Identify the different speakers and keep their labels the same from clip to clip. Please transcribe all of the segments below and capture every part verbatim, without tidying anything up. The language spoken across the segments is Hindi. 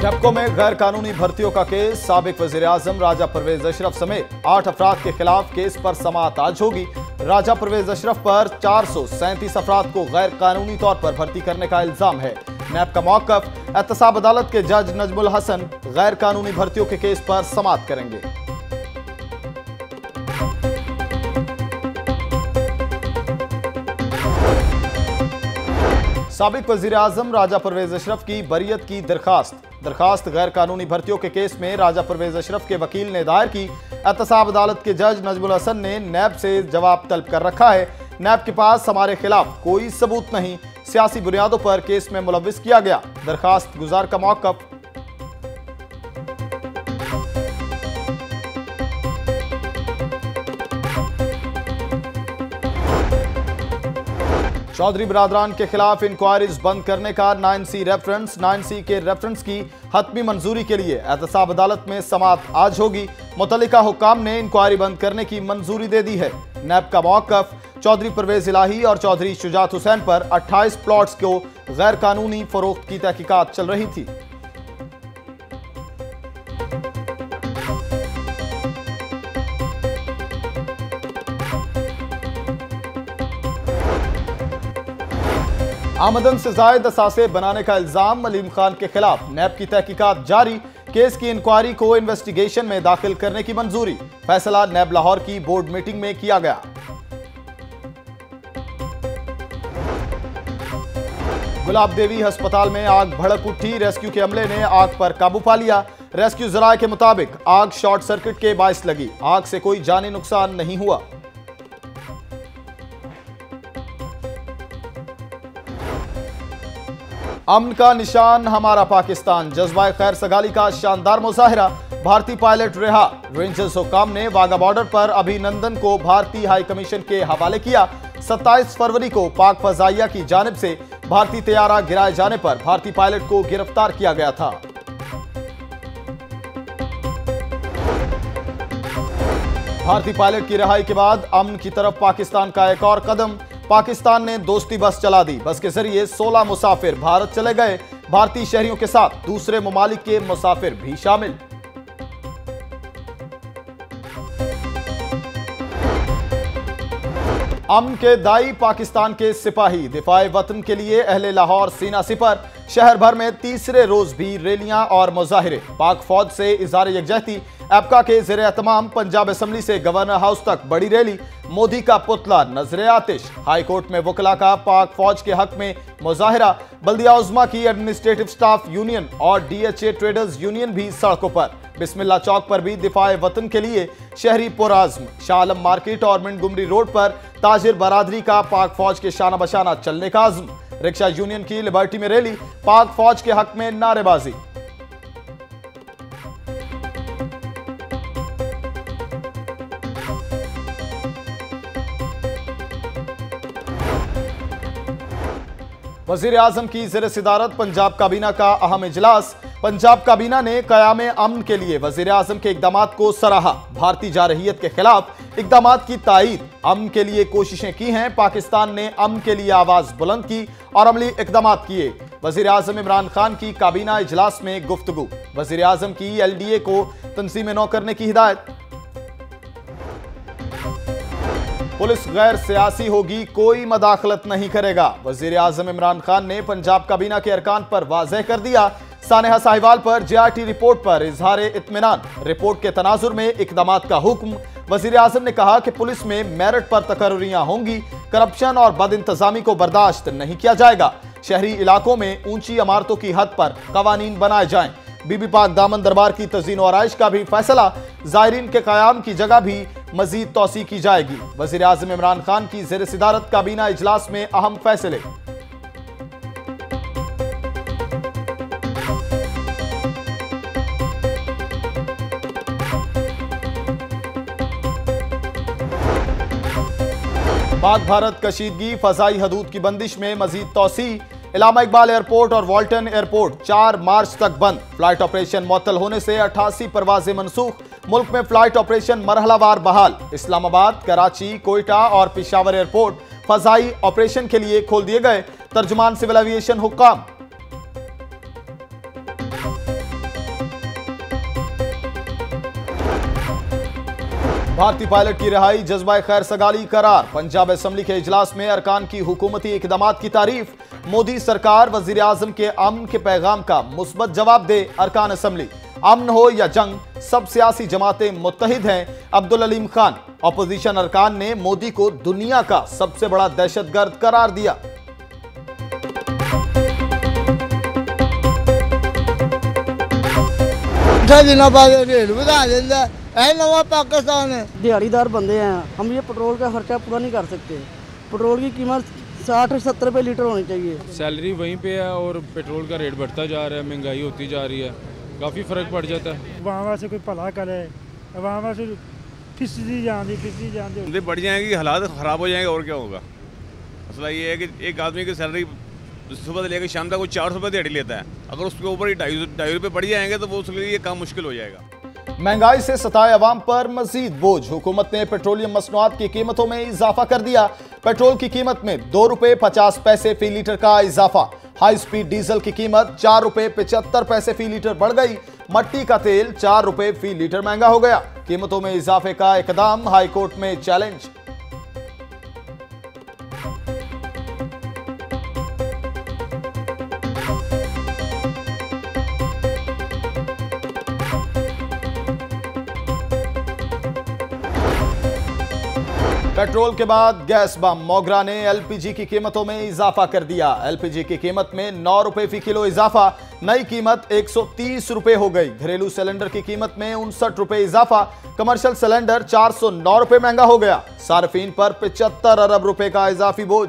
Speaker 1: नेपको में गैर कानूनी भर्तियों का केस। साबिक वजीर आजम राजा परवेज अशरफ समेत आठ अफराद के खिलाफ केस पर समाअत आज होगी। राजा परवेज अशरफ पर चार सौ सैंतीस अफराद को गैर कानूनी तौर पर भर्ती करने का इल्जाम है। नैब का मौकफ, एहतसाब अदालत के जज नजमुल हसन गैर कानूनी भर्तियों के केस पर समाअत करेंगे। साबिक वजीर आजम राजा परवेज अशरफ की बरियत की दरखास्त दरखास्त गैर कानूनी भर्तियों के केस में राजा परवेज अशरफ के वकील ने दायर की। एहतसाब अदालत के जज नजमुल हसन ने नैब से जवाब तलब कर रखा है। नैब के पास हमारे खिलाफ कोई सबूत नहीं, सियासी बुनियादों पर केस में मुलव्विस किया गया। दरखास्त गुजार का मौकफ। चौधरी बिरादरान के खिलाफ इंक्वायरीज बंद करने का nine C reference nine C के रेफरेंस की हतमी मंजूरी के लिए एहतसाब अदालत में समाअत आज होगी। मुतल्लिका हुक्काम ने इंक्वायरी बंद करने की मंजूरी दे दी है। नैब का मौकफ, चौधरी परवेज इलाही और चौधरी शुजात हुसैन पर अट्ठाईस प्लॉट्स को गैर कानूनी फरोख्त की तहकीकात चल रही थी। आमदन से जायद असासे बनाने का इल्जाम अलीम खान के खिलाफ नैब की तहकीकात जारी। केस की इंक्वायरी को इन्वेस्टिगेशन में दाखिल करने की मंजूरी। फैसला नैब लाहौर की बोर्ड मीटिंग में किया गया। गुलाब देवी अस्पताल में आग भड़क उठी। रेस्क्यू के अमले ने आग पर काबू पा लिया। रेस्क्यू जराये के मुताबिक आग शॉर्ट सर्किट के बायस लगी। आग से कोई जानी नुकसान नहीं हुआ। अमन का निशान हमारा पाकिस्तान, जज्बा खैर सगाली का शानदार मुजाहिरा। भारतीय पायलट रिहा। रेंजर्स हुकाम ने वाघा बॉर्डर पर अभिनंदन को भारतीय हाई कमीशन के हवाले किया। सत्ताईस फरवरी को पाक फजाइया की जानिब से भारतीय तैयारा गिराए जाने पर भारतीय पायलट को गिरफ्तार किया गया था। भारतीय पायलट की रिहाई के बाद अमन की तरफ पाकिस्तान का एक और कदम। पाकिस्तान ने दोस्ती बस चला दी। बस के जरिए सोलह मुसाफिर भारत चले गए। भारतीय शहरियों के साथ दूसरे ममालिक के मुसाफिर भी शामिल। अमन के दाई पाकिस्तान के सिपाही। दिफाए वतन के लिए अहले लाहौर सीना सिपर। शहर भर में तीसरे रोज भी रैलियां और मुजाहिरे। पाक फौज से इज़हार यकजहती। एपका के ज़ेरे एहतमाम पंजाब असेंबली से गवर्नर हाउस तक बड़ी रैली। मोदी का पुतला नजरे आतिश। हाई कोर्ट में वकला का पाक फौज के हक में मुजाहिरा। बल्दिया उज़्मा की एडमिनिस्ट्रेटिव स्टाफ यूनियन और डीएचए ट्रेडर्स यूनियन भी सड़कों पर। बिस्मिल्लाह चौक पर भी दिफाए वतन के लिए शहरी पुराज़्म। शाह आलम मार्केट और मिंटगुमरी रोड पर ताजिर बरादरी का पाक फौज के शाना बशाना चलने का आज़म। रिक्शा यूनियन की लिबर्टी में रैली। पाक फौज के हक में नारेबाजी। वजीर आजम की ज़ेर सिदारत पंजाब काबीना का अहम इजलास। पंजाब काबीना ने क़याम अमन के लिए वजीर आजम के इक़दामात को सराहा। भारतीय जारहियत के खिलाफ इक़दामात की तायीद। अमन के लिए कोशिशें की हैं। पाकिस्तान ने अमन के लिए आवाज बुलंद की और अमली इक़दामात किए। वजीर आजम इमरान खान की काबीना इजलास में गुफ्तगू। वजीर आजम की एल डी ए को तंजीमें नौ करने की हिदायत। पुलिस गैर सियासी होगी, कोई मदाखलत नहीं करेगा। वजीर आजम इमरान खान ने पंजाब काबीना के अरकान पर वाज़ेह कर दिया। सानेहा साहिवाल पर जे आर टी रिपोर्ट पर इजहार इत्मीनान। रिपोर्ट के तनाजुर में इकदामात का हुक्म। वजीर आजम ने कहा कि पुलिस में मेरिट पर तकर्रियां होंगी। करप्शन और बद इंतजामी को बर्दाश्त नहीं किया जाएगा। शहरी इलाकों में ऊंची इमारतों की हद पर कवानीन बनाए जाएं। बीबी पाक दामन दरबार की तज़ीन और आइश का भी फैसला। ज़ायरीन के क़याम की जगह भी मजीद तौसी की जाएगी। वज़ीर आज़म इमरान खान की ज़ेर सिदारत काबीना इजलास में अहम फैसले। पाक भारत कशीदगी। फ़ज़ाई हदूद की बंदिश में मजीद तौसी। इलामा इकबाल एयरपोर्ट और वाल्टन एयरपोर्ट चार मार्च तक बंद। फ्लाइट ऑपरेशन मुअत्तल होने से अट्ठासी परवाजें मनसूख। मुल्क में फ्लाइट ऑपरेशन मरहलावार बहाल। इस्लामाबाद, कराची, कोयटा और पेशावर एयरपोर्ट फजाई ऑपरेशन के लिए खोल दिए गए। तर्जुमान सिविल एविएशन हुक्काम। भारतीय पायलट की रिहाई जज्बा खैर सगाली करार। पंजाब असेंबली के इजलास में अरकान की हुकूमती इकदामात की तारीफ। मोदी सरकार वजीर आजम के अमन के पैगाम का मुस्बत जवाब दे अरकान असेंबली। अमन हो या जंग, सब सियासी जमातें मुत्तहिद हैं। अब्दुल अलीम खान। अपोजिशन अरकान ने मोदी को दुनिया का सबसे बड़ा दहशतगर्द करार दिया।
Speaker 2: नवा पाकिस्तान है।
Speaker 3: दिहाड़ीदार बंदे हैं हम, ये पेट्रोल का खर्चा पूरा नहीं कर सकते। पेट्रोल की कीमत साठ सत्तर रुपये लीटर होनी चाहिए।
Speaker 4: सैलरी वहीं पे है और पेट्रोल का रेट बढ़ता जा रहा है, महंगाई होती जा रही है, काफ़ी फ़र्क पड़ जाता है।
Speaker 2: वहाँ से कोई भला करे, वहाँ से फिसदी जाती फिसदी जाती
Speaker 5: बढ़ जाएंगी, हालात ख़राब हो जाएंगे और क्या होगा। मसला ये है कि एक आदमी की सैलरी सुबह से लेकर शाम तक वो चार सौ रुपये दिहाड़ी लेता है, अगर उसके ऊपर ही ढाई ढाई रुपये बढ़ जाएंगे तो वो उसके लिए काम मुश्किल हो जाएगा।
Speaker 1: महंगाई से सताए अवाम पर मजीद बोझ। हुकूमत ने पेट्रोलियम मसनूआत की कीमतों में इजाफा कर दिया। पेट्रोल की कीमत में दो रुपए पचास पैसे फी लीटर का इजाफा। हाई स्पीड डीजल की कीमत चार रुपए पचहत्तर पैसे फी लीटर बढ़ गई। मट्टी का तेल चार रुपए फी लीटर महंगा हो गया। कीमतों में इजाफे का इकदाम हाईकोर्ट में चैलेंज। पेट्रोल के बाद गैस बम। मोगरा ने एलपीजी की कीमतों में इजाफा कर दिया। एलपीजी की कीमत में नौ रुपए फी किलो इजाफा। नई कीमत एक सौ तीस रुपए हो गई। घरेलू सिलेंडर की कीमत में उनसठ रुपए इजाफा। कमर्शियल सिलेंडर चार सौ नौ रुपए महंगा हो गया। सार्फिन पर पचहत्तर अरब रुपए का इजाफी बोझ।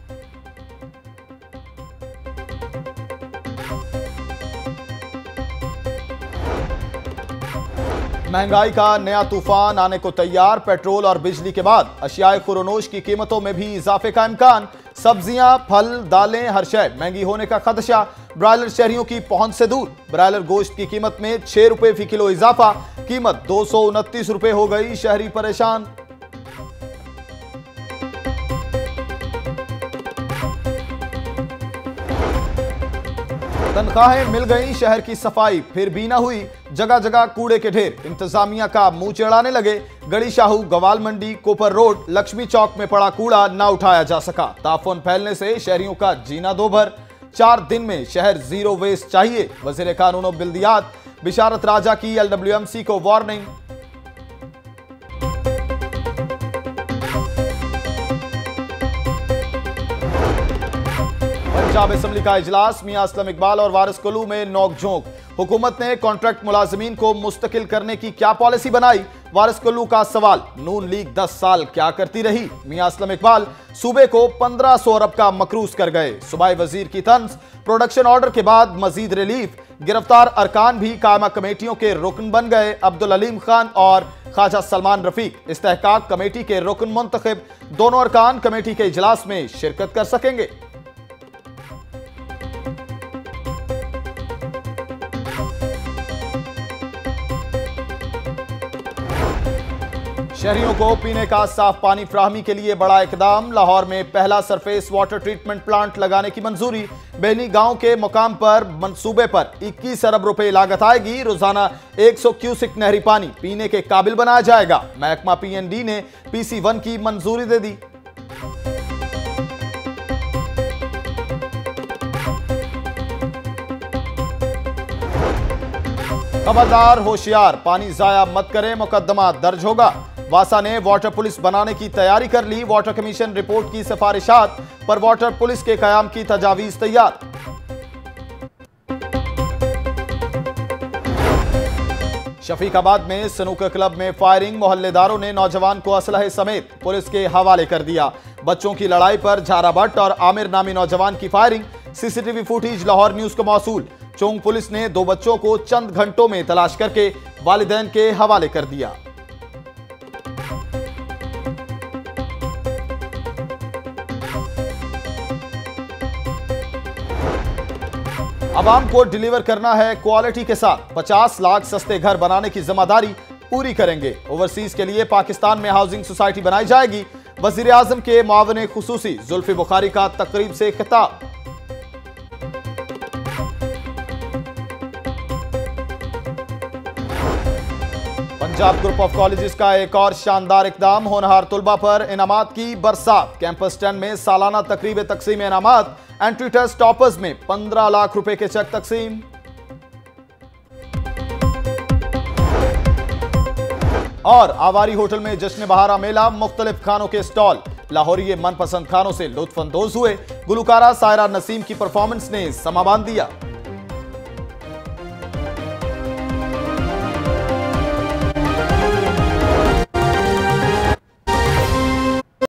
Speaker 1: महंगाई का नया तूफान आने को तैयार। पेट्रोल और बिजली के बाद अशियाए खुरोनोश की कीमतों में भी इजाफे का इम्कान। सब्जियां, फल, दालें, हर शय महंगी होने का खदशा। ब्रायलर शहरियों की पहुंच से दूर। ब्रायलर गोश्त की कीमत में छह रुपए फी किलो इजाफा। कीमत दो सौ उनतीस रुपए हो गई। शहरी परेशान। तनख्वाहें मिल गई, शहर की सफाई फिर भी ना हुई। जगह जगह कूड़े के ढेर। इंतजामिया का मुंह चढ़ाने लगे। गड़ी शाहू, गवाल मंडी, कोपर रोड, लक्ष्मी चौक में पड़ा कूड़ा ना उठाया जा सका। ताफून फैलने से शहरियों का जीना दो भर। चार दिन में शहर जीरो वेस्ट चाहिए। वजीर कानून और बिल्दियात बिशारत राजा की एलडब्ल्यूएमसी को वार्निंग। पंजाब असेंबली का इजलास। मियां असलम इकबाल और वारिस कुल्लू में नोकझोंक। हुकूमत ने कॉन्ट्रैक्ट मुलाजिमीन को मुस्तकिल करने की क्या पॉलिसी बनाई? वारिस कुल्लू का सवाल। नून लीग दस साल क्या करती रही? मियां असलम इकबाल सूबे को पंद्रह सौ अरब का मकरूज कर गए। सूबाई वजीर की तंज। प्रोडक्शन ऑर्डर के बाद मजीद रिलीफ। गिरफ्तार अरकान भी कायमा कमेटियों के रुकन बन गए। अब्दुल अलीम खान और ख्वाजा सलमान रफीक इस्तेहकाक कमेटी के रुकन मुंतखब। दोनों अरकान कमेटी के इजलास में शिरकत कर सकेंगे। शहरियों को पीने का साफ पानी फराहमी के लिए बड़ा इकदाम। लाहौर में पहला सरफेस वाटर ट्रीटमेंट प्लांट लगाने की मंजूरी। बेनी गांव के मुकाम पर मंसूबे पर इक्कीस अरब रुपए लागत आएगी। रोजाना एक सौ क्यूसिक नहरी पानी पीने के काबिल बनाया जाएगा। महकमा पीएनडी ने पीसी वन की मंजूरी दे दी। खबरदार, होशियार, पानी जाया मत करें, मुकदमा दर्ज होगा। वासा ने वाटर पुलिस बनाने की तैयारी कर ली। वाटर कमीशन रिपोर्ट की सिफारिशात पर वाटर पुलिस के कयाम की तजावीज तैयार। शफीकाबाद में स्नूकर क्लब में फायरिंग। मोहल्लेदारों ने नौजवान को असलहे समेत पुलिस के हवाले कर दिया। बच्चों की लड़ाई पर झारा भट्ट और आमिर नामी नौजवान की firing. CCTV footage Lahore news को मौसूल। चोंग पुलिस ने दो बच्चों को चंद घंटों में तलाश करके वालिदैन के हवाले कर दिया। अवाम को डिलीवर करना है क्वालिटी के साथ। पचास लाख सस्ते घर बनाने की जिम्मेदारी पूरी करेंगे। ओवरसीज के लिए पाकिस्तान में हाउसिंग सोसाइटी बनाई जाएगी। वजीर आजम के मुआविन खुसूसी जुल्फी बुखारी का तकरीब से खिताब। पंजाब ग्रुप ऑफ कॉलेजेस का एक और शानदार इकदाम, होनहार तुलबा पर इनामात की बरसात। कैंपस टेन में सालाना तकरीब तकसीम इनामात, एंट्री टेस्ट टॉपर्स में पंद्रह लाख रुपए के चेक तकसीम। और आवारी होटल में जश्न बहारा मेला, मुख्तलिफ खानों के स्टॉल। लाहौरी ये मनपसंद खानों से लुत्फ अंदोज हुए। गुलकारा सायरा नसीम की परफॉर्मेंस ने समा बांध दिया।